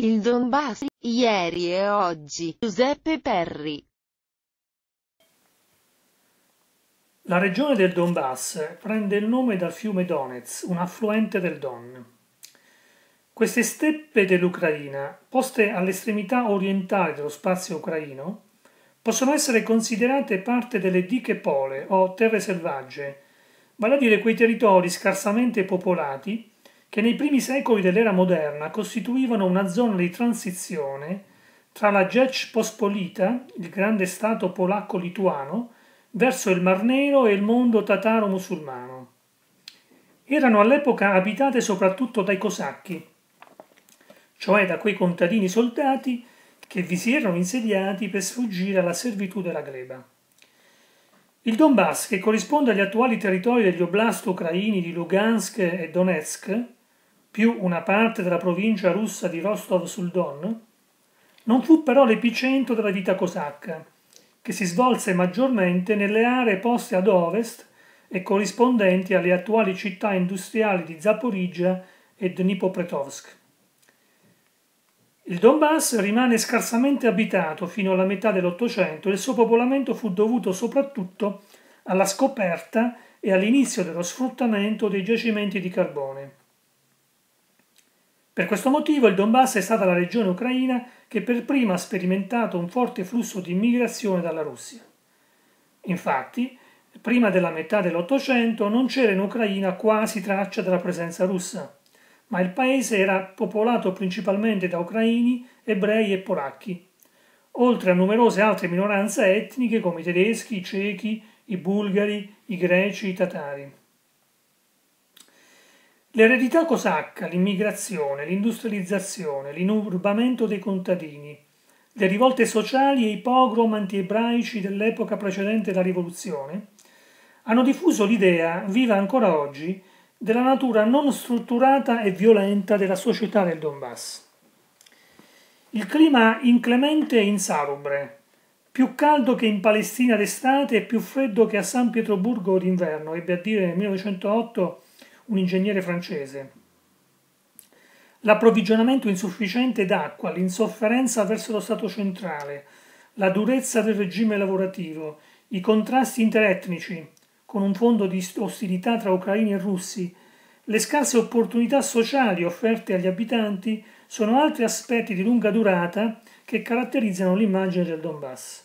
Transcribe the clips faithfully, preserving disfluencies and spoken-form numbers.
Il Donbass, ieri e oggi. Giuseppe Perri. La regione del Donbass prende il nome dal fiume Donez, un affluente del Don. Queste steppe dell'Ucraina, poste all'estremità orientale dello spazio ucraino, possono essere considerate parte delle diche pole o terre selvagge, vale a dire quei territori scarsamente popolati che nei primi secoli dell'era moderna costituivano una zona di transizione tra la Rzecz Pospolita, il grande stato polacco-lituano, verso il Mar Nero e il mondo tataro-musulmano. Erano all'epoca abitate soprattutto dai cosacchi, cioè da quei contadini soldati che vi si erano insediati per sfuggire alla servitù della gleba. Il Donbass, che corrisponde agli attuali territori degli oblast ucraini di Lugansk e Donetsk, più una parte della provincia russa di Rostov sul Don, non fu però l'epicentro della vita cosacca, che si svolse maggiormente nelle aree poste ad ovest e corrispondenti alle attuali città industriali di Zaporizhzhia e Dnipropetrovsk. Il Donbass rimane scarsamente abitato fino alla metà dell'Ottocento e il suo popolamento fu dovuto soprattutto alla scoperta e all'inizio dello sfruttamento dei giacimenti di carbone. Per questo motivo il Donbass è stata la regione ucraina che per prima ha sperimentato un forte flusso di immigrazione dalla Russia. Infatti, prima della metà dell'Ottocento non c'era in Ucraina quasi traccia della presenza russa, ma il paese era popolato principalmente da ucraini, ebrei e polacchi, oltre a numerose altre minoranze etniche come i tedeschi, i cechi, i bulgari, i greci, i tatari. L'eredità cosacca, l'immigrazione, l'industrializzazione, l'inurbamento dei contadini, le rivolte sociali e i pogrom anti-ebraici dell'epoca precedente la rivoluzione hanno diffuso l'idea, viva ancora oggi, della natura non strutturata e violenta della società del Donbass. Il clima inclemente e insalubre, più caldo che in Palestina d'estate e più freddo che a San Pietroburgo d'inverno, ebbe a dire nel millenovecentootto un ingegnere francese. L'approvvigionamento insufficiente d'acqua, l'insofferenza verso lo Stato centrale, la durezza del regime lavorativo, i contrasti interetnici, con un fondo di ostilità tra ucraini e russi, le scarse opportunità sociali offerte agli abitanti sono altri aspetti di lunga durata che caratterizzano l'immagine del Donbass.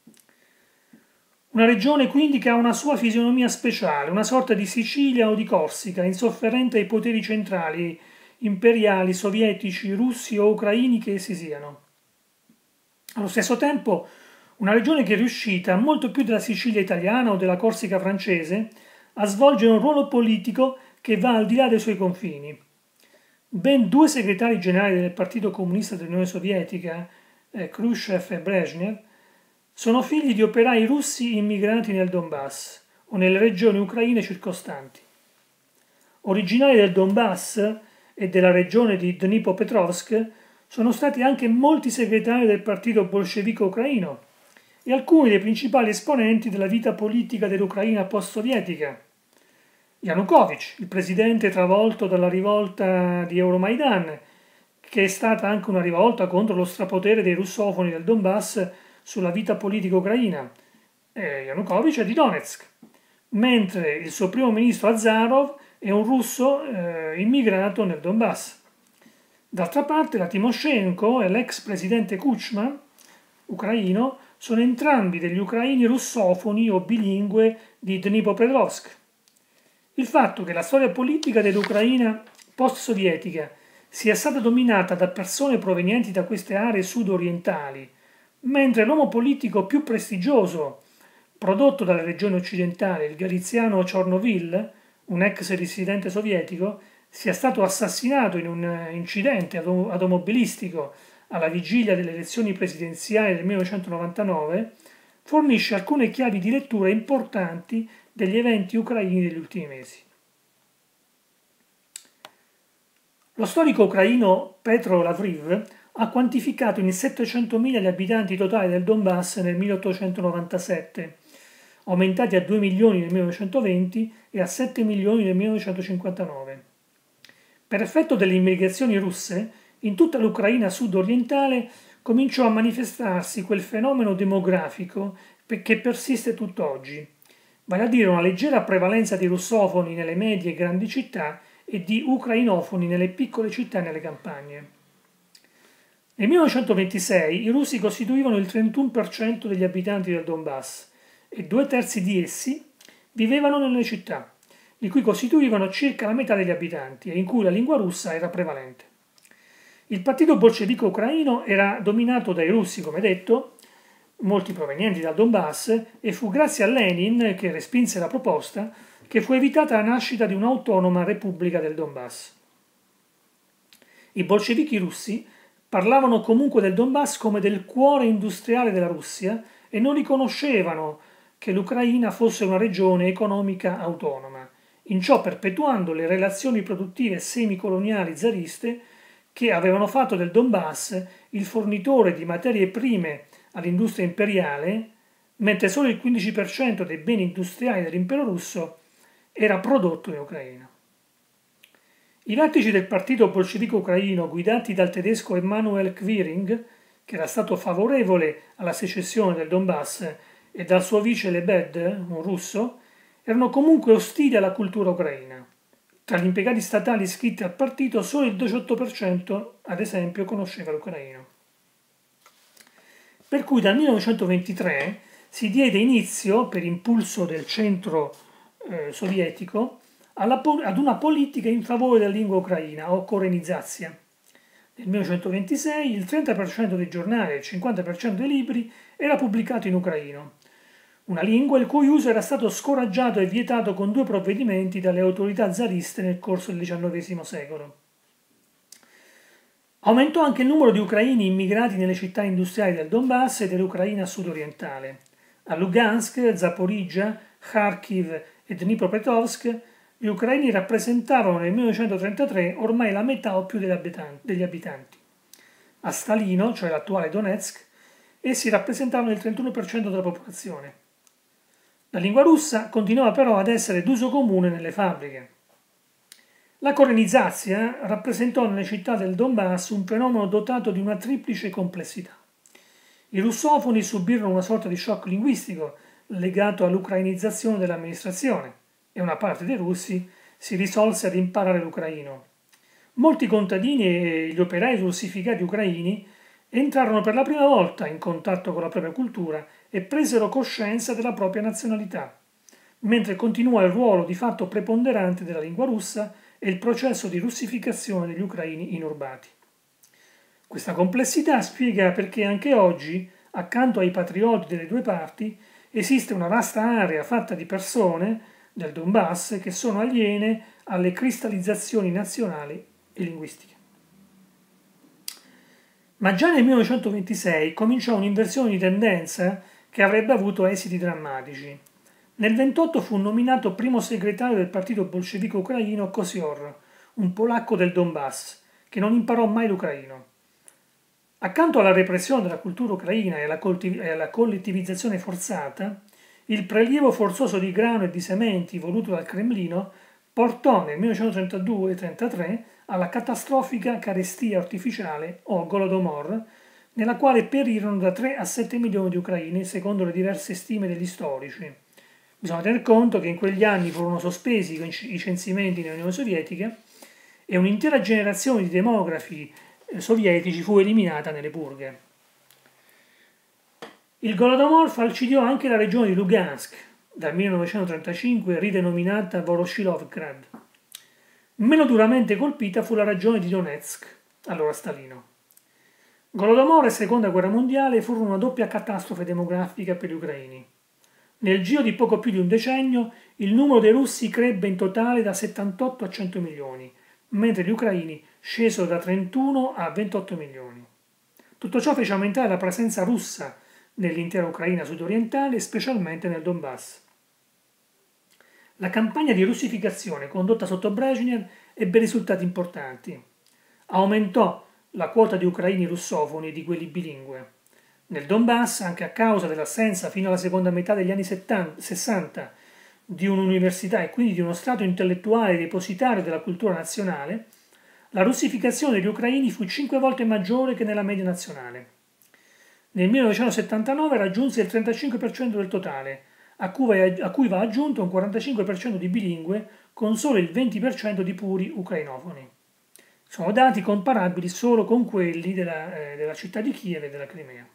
Una regione quindi che ha una sua fisionomia speciale, una sorta di Sicilia o di Corsica, insofferente ai poteri centrali, imperiali, sovietici, russi o ucraini che essi siano. Allo stesso tempo, una regione che è riuscita, molto più della Sicilia italiana o della Corsica francese, a svolgere un ruolo politico che va al di là dei suoi confini. Ben due segretari generali del Partito Comunista dell'Unione Sovietica, eh, Khrushchev e Brezhnev, sono figli di operai russi immigrati nel Donbass o nelle regioni ucraine circostanti. Originari del Donbass e della regione di Dnipropetrovsk sono stati anche molti segretari del partito bolscevico ucraino e alcuni dei principali esponenti della vita politica dell'Ucraina post-sovietica. Yanukovych, il presidente travolto dalla rivolta di Euromaidan, che è stata anche una rivolta contro lo strapotere dei russofoni del Donbass sulla vita politica ucraina, e Yanukovych è di Donetsk, mentre il suo primo ministro Azarov è un russo eh, immigrato nel Donbass. D'altra parte la Timoshenko e l'ex presidente Kuchma, ucraino, sono entrambi degli ucraini russofoni o bilingue di Dnipropetrovsk. Il fatto che la storia politica dell'Ucraina post-sovietica sia stata dominata da persone provenienti da queste aree sud-orientali, mentre l'uomo politico più prestigioso, prodotto dalle regioni occidentali, il galiziano Chornovil, un ex dissidente sovietico, sia stato assassinato in un incidente automobilistico alla vigilia delle elezioni presidenziali del millenovecentonovantanove, fornisce alcune chiavi di lettura importanti degli eventi ucraini degli ultimi mesi. Lo storico ucraino Petro Lavriv ha quantificato in settecentomila gli abitanti totali del Donbass nel milleottocentonovantasette, aumentati a due milioni nel millenovecentoventi e a sette milioni nel millenovecentocinquantanove. Per effetto delle immigrazioni russe, in tutta l'Ucraina sud-orientale cominciò a manifestarsi quel fenomeno demografico che persiste tutt'oggi, vale a dire una leggera prevalenza di russofoni nelle medie e grandi città e di ucrainofoni nelle piccole città e nelle campagne. Nel millenovecentoventisei i russi costituivano il trentuno per cento degli abitanti del Donbass e due terzi di essi vivevano nelle città, di cui costituivano circa la metà degli abitanti e in cui la lingua russa era prevalente. Il partito bolscevico ucraino era dominato dai russi, come detto, molti provenienti dal Donbass, e fu grazie a Lenin, che respinse la proposta, che fu evitata la nascita di un'autonoma Repubblica del Donbass. I bolscevichi russi parlavano comunque del Donbass come del cuore industriale della Russia e non riconoscevano che l'Ucraina fosse una regione economica autonoma, in ciò perpetuando le relazioni produttive semicoloniali zariste che avevano fatto del Donbass il fornitore di materie prime all'industria imperiale, mentre solo il quindici per cento dei beni industriali dell'impero russo era prodotto in Ucraina. I vertici del partito bolscevico ucraino, guidati dal tedesco Emanuel Kwiring, che era stato favorevole alla secessione del Donbass, e dal suo vice Lebed, un russo, erano comunque ostili alla cultura ucraina. Tra gli impiegati statali iscritti al partito solo il diciotto per cento, ad esempio, conosceva l'ucraino. Per cui dal millenovecentoventitré si diede inizio, per impulso del centro eh, sovietico, alla, ad una politica in favore della lingua ucraina, o korenizzatia. Nel millenovecentoventisei il trenta per cento dei giornali e il cinquanta per cento dei libri era pubblicato in ucraino, una lingua il cui uso era stato scoraggiato e vietato con due provvedimenti dalle autorità zariste nel corso del diciannovesimo secolo. Aumentò anche il numero di ucraini immigrati nelle città industriali del Donbass e dell'Ucraina sudorientale. A Lugansk, Zaporizhia, Kharkiv e Dnipropetrovsk gli ucraini rappresentavano nel millenovecentotrentatré ormai la metà o più degli abitanti. A Stalino, cioè l'attuale Donetsk, essi rappresentavano il trentuno per cento della popolazione. La lingua russa continuava però ad essere d'uso comune nelle fabbriche. La korenizzatia rappresentò nelle città del Donbass un fenomeno dotato di una triplice complessità. I russofoni subirono una sorta di shock linguistico legato all'ucrainizzazione dell'amministrazione e una parte dei russi si risolse ad imparare l'ucraino. Molti contadini e gli operai russificati ucraini entrarono per la prima volta in contatto con la propria cultura e presero coscienza della propria nazionalità, mentre continuò il ruolo di fatto preponderante della lingua russa e il processo di russificazione degli ucraini inurbati. Questa complessità spiega perché anche oggi, accanto ai patrioti delle due parti, esiste una vasta area fatta di persone del Donbass che sono aliene alle cristallizzazioni nazionali e linguistiche. Ma già nel millenovecentoventisei cominciò un'inversione di tendenza che avrebbe avuto esiti drammatici. Nel ventotto fu nominato primo segretario del partito bolscevico ucraino Kosior, un polacco del Donbass, che non imparò mai l'ucraino. Accanto alla repressione della cultura ucraina e alla, coltiv- e alla collettivizzazione forzata, il prelievo forzoso di grano e di sementi voluto dal Cremlino portò nel millenovecentotrentadue e trentatré alla catastrofica carestia artificiale o Golodomor, nella quale perirono da tre a sette milioni di ucraini, secondo le diverse stime degli storici. Bisogna tener conto che in quegli anni furono sospesi i censimenti nell'Unione Sovietica e un'intera generazione di demografi sovietici fu eliminata nelle purghe. Il Golodomor falcidiò anche la regione di Lugansk, dal millenovecentotrentacinque ridenominata Voroshilovgrad. Meno duramente colpita fu la regione di Donetsk, allora Stalino. Golodomor e Seconda Guerra Mondiale furono una doppia catastrofe demografica per gli ucraini. Nel giro di poco più di un decennio il numero dei russi crebbe in totale da settantotto a cento milioni, mentre gli ucraini scesero da trentuno a ventotto milioni. Tutto ciò fece aumentare la presenza russa nell'intera Ucraina sudorientale, specialmente nel Donbass. La campagna di russificazione condotta sotto Brezhnev ebbe risultati importanti. Aumentò la quota di ucraini russofoni e di quelli bilingue. Nel Donbass, anche a causa dell'assenza fino alla seconda metà degli anni settanta, sessanta di un'università e quindi di uno strato intellettuale depositario della cultura nazionale, la russificazione degli ucraini fu cinque volte maggiore che nella media nazionale. Nel millenovecentosettantanove raggiunse il trentacinque per cento del totale, a cui, a cui va aggiunto un quarantacinque per cento di bilingue con solo il venti per cento di puri ucrainofoni. Sono dati comparabili solo con quelli della, eh, della città di Kiev e della Crimea.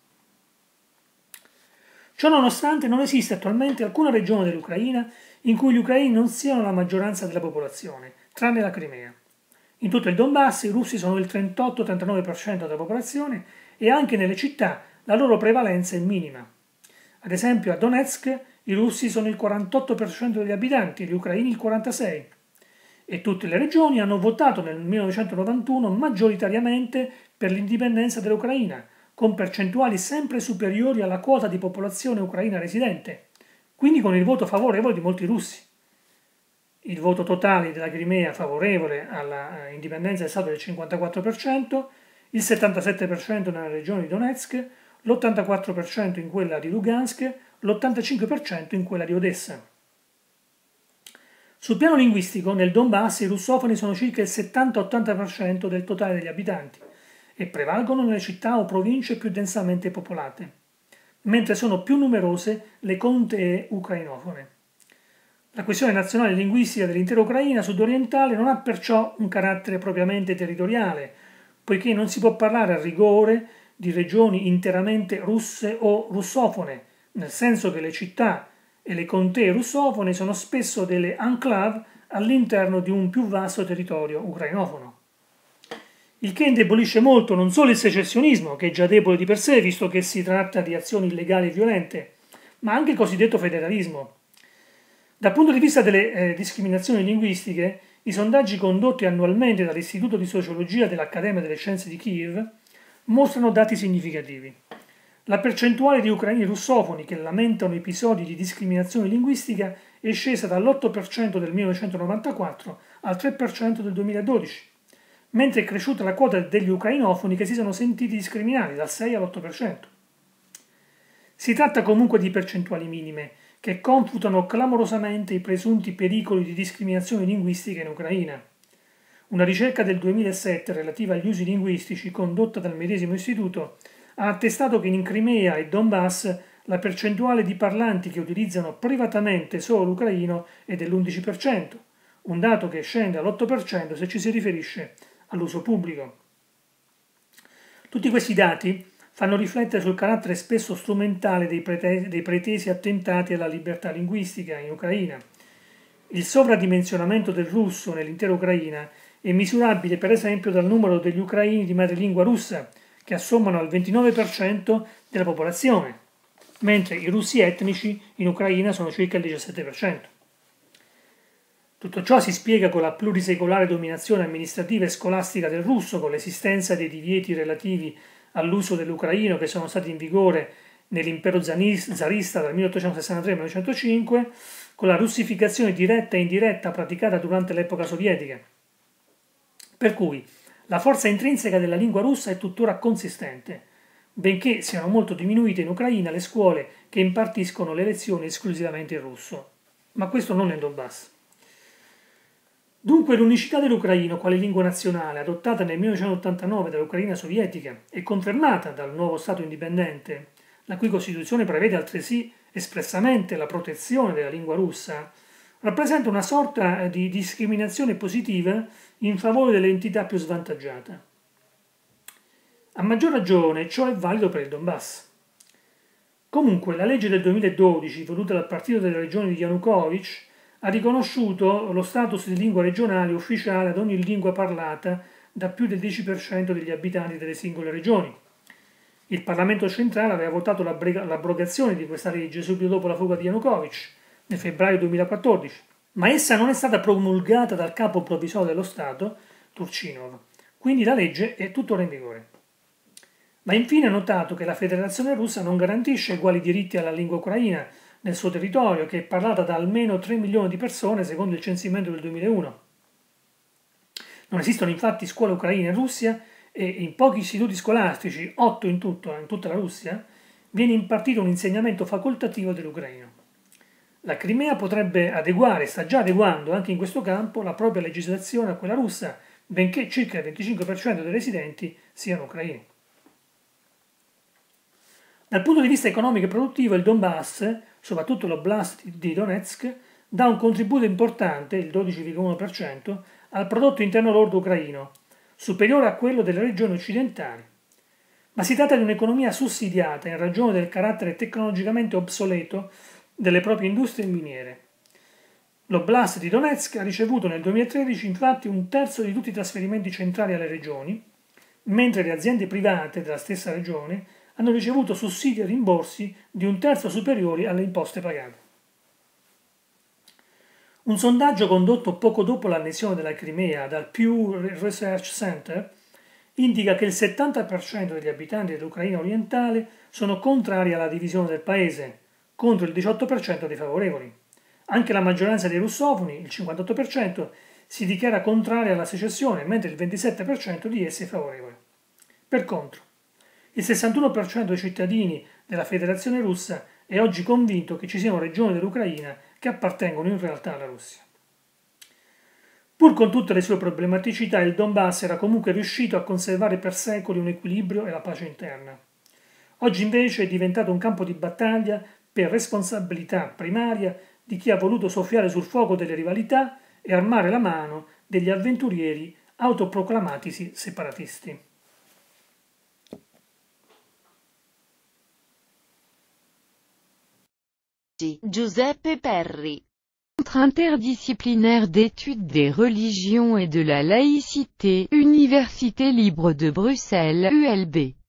Ciò nonostante non esiste attualmente alcuna regione dell'Ucraina in cui gli ucraini non siano la maggioranza della popolazione, tranne la Crimea. In tutto il Donbass i russi sono il trentotto trentanove per cento della popolazione e anche nelle città la loro prevalenza è minima. Ad esempio a Donetsk i russi sono il quarantotto per cento degli abitanti e gli ucraini il quarantasei per cento. E tutte le regioni hanno votato nel millenovecentonovantuno maggioritariamente per l'indipendenza dell'Ucraina, con percentuali sempre superiori alla quota di popolazione ucraina residente, quindi con il voto favorevole di molti russi. Il voto totale della Crimea favorevole alla indipendenza è stato del cinquantaquattro per cento, il settantasette per cento nella regione di Donetsk, l'ottantaquattro per cento in quella di Lugansk, l'ottantacinque per cento in quella di Odessa. Sul piano linguistico, nel Donbass i russofoni sono circa il settanta ottanta per cento del totale degli abitanti e prevalgono nelle città o province più densamente popolate, mentre sono più numerose le contee ucrainofone. La questione nazionale linguistica dell'intera Ucraina sudorientale non ha perciò un carattere propriamente territoriale, poiché non si può parlare a rigore di regioni interamente russe o russofone, nel senso che le città e le contee russofone sono spesso delle enclave all'interno di un più vasto territorio ucrainofono. Il che indebolisce molto non solo il secessionismo, che è già debole di per sé, visto che si tratta di azioni illegali e violente, ma anche il cosiddetto federalismo. Dal punto di vista delle eh, discriminazioni linguistiche, i sondaggi condotti annualmente dall'Istituto di Sociologia dell'Accademia delle Scienze di Kiev mostrano dati significativi. La percentuale di ucraini russofoni che lamentano episodi di discriminazione linguistica è scesa dall'otto per cento del millenovecentonovantaquattro al tre per cento del duemiladodici, mentre è cresciuta la quota degli ucrainofoni che si sono sentiti discriminati dal sei all'otto per cento. Si tratta comunque di percentuali minime, che confutano clamorosamente i presunti pericoli di discriminazione linguistica in Ucraina. Una ricerca del duemilasette relativa agli usi linguistici condotta dal medesimo istituto ha attestato che in Crimea e Donbass la percentuale di parlanti che utilizzano privatamente solo l'ucraino è dell'undici per cento, un dato che scende all'otto per cento se ci si riferisce all'uso pubblico. Tutti questi dati fanno riflettere sul carattere spesso strumentale dei, prete- dei pretesi attentati alla libertà linguistica in Ucraina. Il sovradimensionamento del russo nell'intera Ucraina è misurabile per esempio dal numero degli ucraini di madrelingua russa, che assommano al ventinove per cento della popolazione, mentre i russi etnici in Ucraina sono circa il diciassette per cento. Tutto ciò si spiega con la plurisecolare dominazione amministrativa e scolastica del russo, con l'esistenza dei divieti relativi all'uso dell'ucraino che sono stati in vigore nell'impero zarista dal milleottocentosessantatré al millenovecentocinque, con la russificazione diretta e indiretta praticata durante l'epoca sovietica. Per cui la forza intrinseca della lingua russa è tuttora consistente, benché siano molto diminuite in Ucraina le scuole che impartiscono le lezioni esclusivamente in russo. Ma questo non nel Donbass. Dunque l'unicità dell'ucraino quale lingua nazionale, adottata nel millenovecentottantanove dall'Ucraina sovietica e confermata dal nuovo Stato indipendente, la cui Costituzione prevede altresì espressamente la protezione della lingua russa, rappresenta una sorta di discriminazione positiva in favore delle entità più svantaggiate. A maggior ragione ciò è valido per il Donbass. Comunque la legge del duemiladodici, voluta dal partito delle regioni di Yanukovych, ha riconosciuto lo status di lingua regionale ufficiale ad ogni lingua parlata da più del dieci per cento degli abitanti delle singole regioni. Il Parlamento centrale aveva votato l'abrogazione di questa legge subito dopo la fuga di Yanukovych, nel febbraio duemilaquattordici, ma essa non è stata promulgata dal capo provvisorio dello Stato, Turchinov, quindi la legge è tuttora in vigore. Va infine notato che la Federazione Russa non garantisce uguali diritti alla lingua ucraina nel suo territorio, che è parlata da almeno tre milioni di persone secondo il censimento del duemilauno. Non esistono infatti scuole ucraine in Russia e in pochi istituti scolastici, otto in, tutto, in tutta la Russia, viene impartito un insegnamento facoltativo dell'ucraino. La Crimea potrebbe adeguare, sta già adeguando anche in questo campo, la propria legislazione a quella russa benché circa il venticinque per cento dei residenti siano ucraini. Dal punto di vista economico e produttivo, il Donbass, soprattutto l'Oblast di Donetsk, dà un contributo importante, il dodici virgola uno per cento, al prodotto interno lordo ucraino, superiore a quello delle regioni occidentali. Ma si tratta di un'economia sussidiata in ragione del carattere tecnologicamente obsoleto delle proprie industrie miniere. L'Oblast di Donetsk ha ricevuto nel duemilatredici infatti un terzo di tutti i trasferimenti centrali alle regioni, mentre le aziende private della stessa regione hanno ricevuto sussidi e rimborsi di un terzo superiori alle imposte pagate. Un sondaggio condotto poco dopo l'annessione della Crimea dal Pew Research Center indica che il settanta per cento degli abitanti dell'Ucraina orientale sono contrari alla divisione del paese, contro il diciotto per cento dei favorevoli. Anche la maggioranza dei russofoni, il cinquantotto per cento, si dichiara contraria alla secessione, mentre il ventisette per cento di essi è favorevole. Per contro, il sessantuno per cento dei cittadini della Federazione Russa è oggi convinto che ci siano regioni dell'Ucraina che appartengono in realtà alla Russia. Pur con tutte le sue problematicità, il Donbass era comunque riuscito a conservare per secoli un equilibrio e la pace interna. Oggi invece è diventato un campo di battaglia per responsabilità primaria di chi ha voluto soffiare sul fuoco delle rivalità e armare la mano degli avventurieri autoproclamatisi separatisti. Giuseppe Perri. Centre interdisciplinaire d'études des religions et de la laïcité, Université libre de Bruxelles, U L B.